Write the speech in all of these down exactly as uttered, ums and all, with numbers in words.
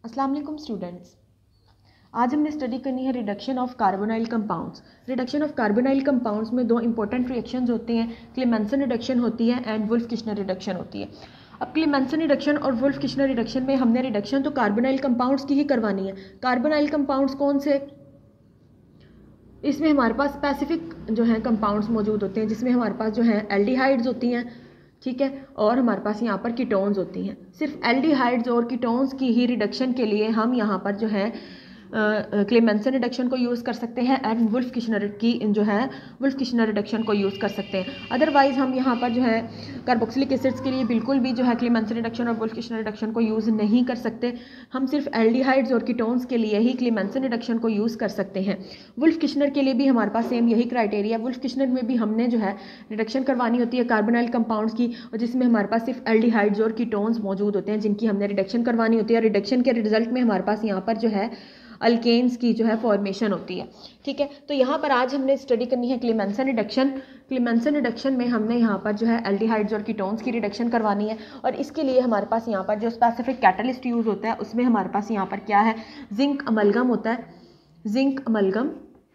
अस्सलाम वालेकुम स्टूडेंट्स, आज हमने स्टडी करनी है reduction of carbonyl compounds. Reduction of carbonyl compounds में दो इंपॉर्टेंट रिएक्शंस होती हैं, क्लेमेंसन रिडक्शन होती है एंड वुल्फ किश्नर रिडक्शन होती है। अब क्लेमेंसन रिडक्शन और वुल्फ किश्नर रिडक्शन में हमने रिडक्शन तो कार्बोनाइल कंपाउंड्स की ही करवानी है। कार्बोनाइल कंपाउंड्स कौन से? इसमें हमारे पास स्पेसिफिक जो है कंपाउंड्स मौजूद होते हैं, जिसमें हमारे पास जो है एल्डिहाइड्स होती हैं, ठीक है, और हमारे पास यहाँ पर कीटोन्स होती हैं। सिर्फ एल्डिहाइड्स और कीटोन्स की ही रिडक्शन के लिए हम यहाँ पर जो है क्लेमेंसन रिडक्शन को यूज़ कर सकते हैं एंड वुल्फ किश्नर की जो है वुल्फ किश्नर रिडक्शन को यूज़ कर सकते हैं। अदरवाइज़ हम यहाँ पर जो है कार्बोक्सिलिक एसिड्स के लिए बिल्कुल भी जो है क्लेमेंसन रिडक्शन और वुल्फ किश्नर रिडक्शन को यूज़ नहीं कर सकते। हम सिर्फ एल्डिहाइड्स और कीटोन्स के लिए ही क्लेमेंसन रिडक्शन को यूज़ कर सकते हैं। वुल्फ किश्नर के लिए भी हमारे पास सेम यही क्राइटेरिया। वुल्फ किश्नर में भी हमने जो है रिडक्शन करवानी होती है कार्बोनाइल कंपाउंड्स की, और जिसमें हमारे पास सिर्फ एल्डिहाइड्स और कीटोन्स मौजूद होते हैं जिनकी हमने रिडक्शन करवानी होती है। और रिडक्शन के रिजल्ट में हमारे पास यहाँ पर जो है अल्केन्स की जो है फॉर्मेशन होती है, ठीक है। तो यहाँ पर आज हमने स्टडी करनी है क्लेमेंसन रिडक्शन। क्लेमेंसन रिडक्शन में हमने यहाँ पर जो है एल्डिहाइड्स और कीटोन्स की रिडक्शन करवानी है, और इसके लिए हमारे पास यहाँ पर जो स्पेसिफिक कैटलिस्ट यूज़ होता है उसमें हमारे पास यहाँ पर क्या है, जिंक अमलगम होता है, जिंक अमलगम,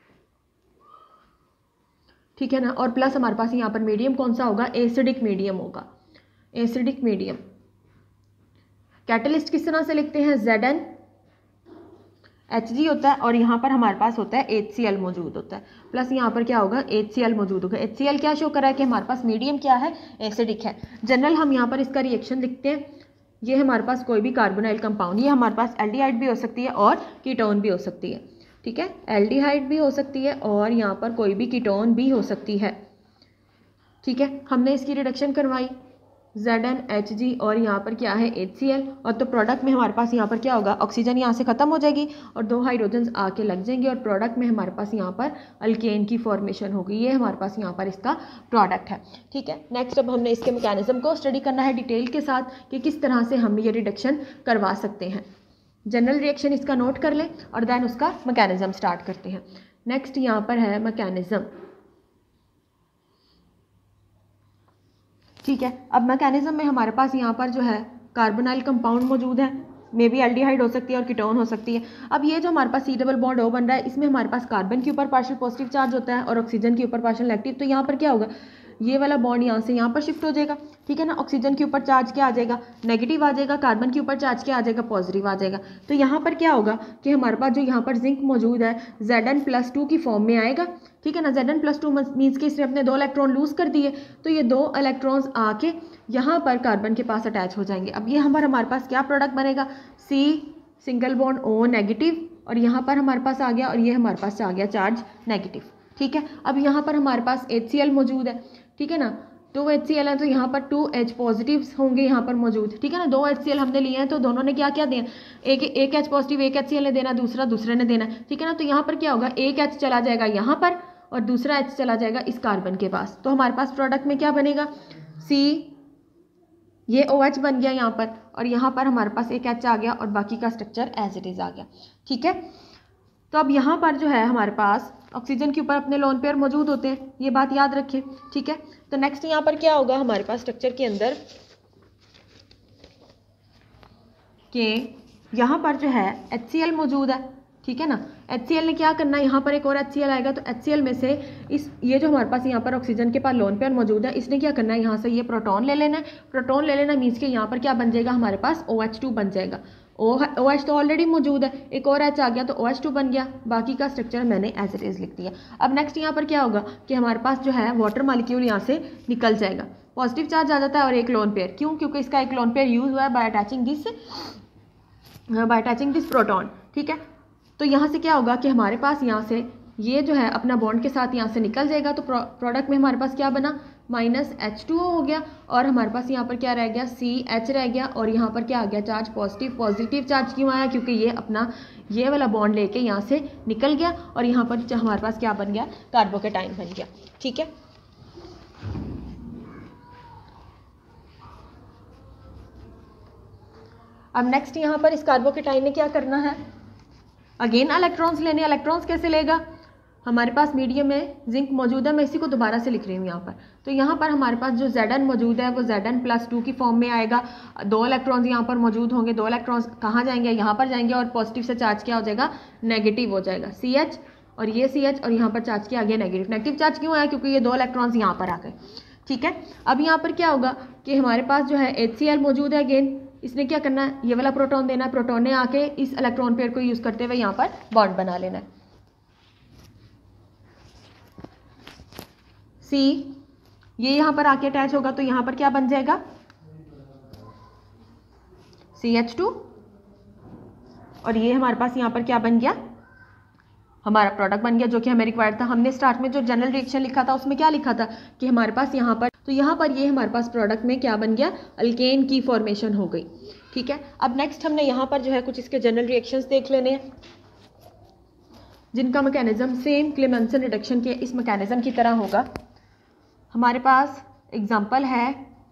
ठीक है ना। और प्लस हमारे पास यहाँ पर मीडियम कौन सा होगा, एसिडिक मीडियम होगा, एसिडिक मीडियम। कैटलिस्ट किस तरह से लिखते हैं, जेड एन एच जी होता है, और यहाँ पर हमारे पास होता है एच सी एल मौजूद होता है, प्लस यहाँ पर क्या होगा, एच सी एल मौजूद होगा। एच सी एल क्या शो कर रहा है कि हमारे पास मीडियम क्या है, एसिडिक है। जनरल हम यहाँ पर इसका रिएक्शन लिखते हैं। ये हमारे पास कोई भी कार्बोनाइल कंपाउंड, ये हमारे पास एल्डिहाइड भी हो सकती है और कीटोन भी हो सकती है, ठीक है, एल्डिहाइड भी हो सकती है और यहाँ पर कोई भी कीटोन भी हो सकती है, ठीक है। हमने इसकी रिडक्शन करवाई जेड एन एच जी और यहाँ पर क्या है, एच सी एल, और तो प्रोडक्ट में हमारे पास यहाँ पर क्या होगा, ऑक्सीजन यहाँ से ख़त्म हो जाएगी और दो हाइड्रोजन्स आके लग जाएंगे और प्रोडक्ट में हमारे पास यहाँ पर अल्केन की फॉर्मेशन होगी। ये हमारे पास यहाँ पर इसका प्रोडक्ट है, ठीक है। नेक्स्ट अब हमने इसके मैकेनिज्म को स्टडी करना है डिटेल के साथ कि किस तरह से हम ये रिडक्शन करवा सकते हैं। जनरल रिएक्शन इसका नोट कर लें और देन उसका मैकेनिज्म स्टार्ट करते हैं। नेक्स्ट यहाँ पर है मैकेनिज्म, ठीक है। अब मैकेनिज्म में हमारे पास यहाँ पर जो है कार्बोनाइल कंपाउंड मौजूद है, मे बी एल्डिहाइड हो सकती है और कीटोन हो सकती है। अब ये जो हमारे पास सी डबल बॉन्ड ओ बन रहा है, इसमें हमारे पास कार्बन के ऊपर पार्शियल पॉजिटिव चार्ज होता है और ऑक्सीजन के ऊपर पार्शियल नेगेटिव। तो यहाँ पर क्या होगा, ये वाला बॉन्ड यहाँ से यहाँ पर शिफ्ट हो जाएगा, ठीक है ना। ऑक्सीजन के ऊपर चार्ज क्या आ जाएगा, नेगेटिव आ जाएगा, कार्बन के ऊपर चार्ज क्या आ जाएगा, पॉजिटिव आ जाएगा। तो यहाँ पर क्या होगा कि हमारे पास जो यहाँ पर जिंक मौजूद है जेड एन प्लस टू की फॉर्म में आएगा, ठीक है ना। Z N plus two means कि इसने अपने दो इलेक्ट्रॉन लूज कर दिए, तो ये दो इलेक्ट्रॉन्स आके यहाँ पर कार्बन के पास अटैच हो जाएंगे। अब ये हमारे हमारे पास क्या प्रोडक्ट बनेगा, C single bond O negative, और यहाँ पर हमारे पास आ गया और ये हमारे पास आ गया चार्ज नेगेटिव, ठीक है। अब यहाँ पर हमारे पास एच सी एल मौजूद है, ठीक है ना। टू एच सी एल है तो यहाँ पर टू एच पॉजिटिव होंगे यहाँ पर मौजूद, ठीक है ना। दो एच सी एल हमने लिए हैं तो दोनों ने क्या क्या दिया, एक एक एच पॉजिटिव एक एच सी एल ने देना, दूसरा दूसरे ने देना, ठीक है ना। तो यहाँ पर क्या होगा, एक एच चला जाएगा यहाँ पर और दूसरा एच चला जाएगा इस कार्बन के पास। तो हमारे पास प्रोडक्ट में क्या बनेगा, सी, ये ओ एच बन गया यहाँ पर, और यहाँ पर हमारे पास एक एच आ गया और बाकी का स्ट्रक्चर एज इट इज़ आ गया, ठीक है। तो अब यहाँ पर जो है हमारे पास ऑक्सीजन के ऊपर अपने लोन पेयर मौजूद होते हैं, ये बात याद रखें, ठीक है। तो नेक्स्ट यहाँ पर क्या होगा हमारे पास स्ट्रक्चर के अंदर कि यहाँ पर जो है एच सी एल मौजूद है, ठीक है ना। एच सी एल ने क्या करना है, यहाँ पर एक और एच सी एल आएगा, तो एच सी एल में से इस ये जो हमारे पास यहाँ पर ऑक्सीजन के पास लोन पेयर मौजूद है, इसने क्या करना है, यहाँ से ये प्रोटॉन ले लेना है। प्रोटॉन ले लेना मीन्स कि यहाँ पर क्या बन जाएगा, हमारे पास ओ एच टू बन जाएगा। ओ ओ एच तो ऑलरेडी मौजूद है, एक और एच आ गया तो ओ एच टू बन गया, बाकी का स्ट्रक्चर मैंने एज इट इज़ लिख दिया। अब नेक्स्ट यहाँ पर क्या होगा कि हमारे पास जो है वाटर मॉलिक्यूल यहाँ से निकल जाएगा, पॉजिटिव चार्ज आ जाता है और एक लोन पेयर, क्यों, क्योंकि इसका एक लोन पेयर यूज हुआ है by attaching this by attaching this proton, ठीक है। तो यहाँ से क्या होगा कि हमारे पास यहाँ से ये जो है अपना बॉन्ड के साथ यहाँ से निकल जाएगा, तो प्रोडक्ट में हमारे पास क्या बना, माइनस एच टू ओ हो गया, और हमारे पास यहाँ पर क्या रह गया, सी एच रह गया, और यहाँ पर क्या आ गया, चार्ज पॉजिटिव। पॉजिटिव चार्ज क्यों आया, क्योंकि ये अपना ये वाला बॉन्ड लेके यहाँ से निकल गया और यहाँ पर हमारे पास क्या बन गया, कार्बोकेटाइन बन गया, ठीक है। अब नेक्स्ट यहाँ पर इस कार्बोकेटाइन ने क्या करना है, अगेन इलेक्ट्रॉन्स लेने। इलेक्ट्रॉन्स कैसे लेगा, हमारे पास मीडियम में जिंक मौजूद है, मैं इसी को दोबारा से लिख रही हूँ यहाँ पर। तो यहाँ पर हमारे पास जो Zn मौजूद है वो Zn प्लस टू की फॉर्म में आएगा। दो इलेक्ट्रॉन्स यहाँ पर मौजूद होंगे, दो इलेक्ट्रॉन्स कहाँ जाएंगे, यहाँ पर जाएंगे और पॉजिटिव से चार्ज क्या हो जाएगा, नेगेटिव हो जाएगा। सी एच और ये सी एच और यहाँ पर चार्ज क्या आ गया, नेगेटिव। नेगेटिव चार्ज क्यों आया, क्योंकि ये दो इलेक्ट्रॉन्स यहाँ पर आ गए। ठीक है, अब यहाँ पर क्या होगा कि हमारे पास जो है एच सी एल मौजूद है। अगेन इसने क्या करना है, ये वाला प्रोटॉन देना है, प्रोटॉन ने आके इस इलेक्ट्रॉन पेयर को यूज़ करते हुए यहाँ पर बॉन्ड बना लेना है। सी ये यहाँ पर आके अटैच होगा तो यहाँ पर क्या बन जाएगा, सी एच टू, और ये हमारे पास यहाँ पर क्या बन गया, हमारा प्रोडक्ट बन गया जो कि हमें रिक्वायर्ड था। हमने स्टार्ट में जो जनरल रिएक्शन लिखा था उसमें क्या लिखा था कि हमारे पास यहाँ पर, तो यहाँ पर ये हमारे पास प्रोडक्ट में क्या बन गया, अल्केन की फॉर्मेशन हो गई। ठीक है, अब नेक्स्ट हमने यहाँ पर जो है कुछ इसके जनरल रिएक्शंस देख लेने हैं जिनका मैकेनिज्म सेम क्लेमेंसन रिडक्शन के इस मैकेनिज्म की तरह होगा। हमारे पास एग्जाम्पल है,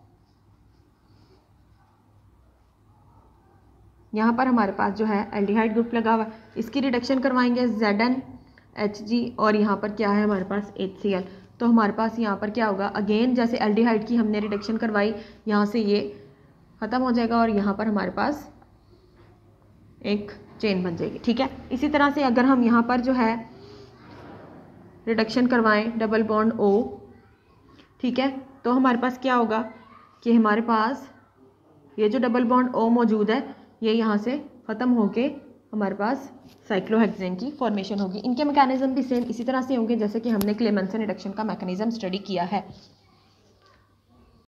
यहाँ पर हमारे पास जो है एल्डिहाइड ग्रुप लगा हुआ है, इसकी रिडक्शन करवाएंगे Zn एच जी और यहाँ पर क्या है हमारे पास एच सी एल। तो हमारे पास यहाँ पर क्या होगा, अगेन जैसे एल्डिहाइड की हमने रिडक्शन करवाई, यहाँ से ये ख़त्म हो जाएगा और यहाँ पर हमारे पास एक चेन बन जाएगी। ठीक है, इसी तरह से अगर हम यहाँ पर जो है रिडक्शन करवाएं डबल बॉन्ड O, ठीक है, तो हमारे पास क्या होगा कि हमारे पास ये जो डबल बॉन्ड O मौजूद है ये यहाँ से ख़त्म होके हमारे पास साइक्लोहेक्सेन की फॉर्मेशन होगी। इनके मैकेनिज्म भी सेम इसी तरह से होंगे जैसे कि हमने क्लेमेंसन रिडक्शन का मैकेनिज्म स्टडी किया है।